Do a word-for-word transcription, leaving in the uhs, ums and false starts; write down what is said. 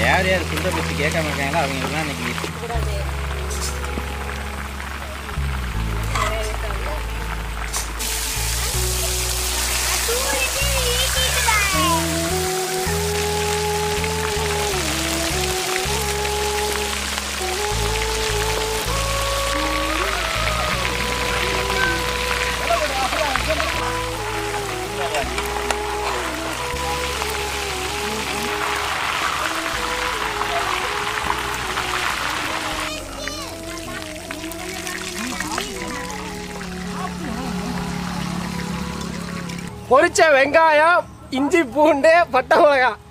யார் யார் சொல்கிற பற்றி கேட்காம இருக்காங்களோ அவங்களுக்குலாம் இன்னைக்கு பொரிச்ச வெங்காயம், இஞ்சி பூண்டு, பட்டை மிளகாய்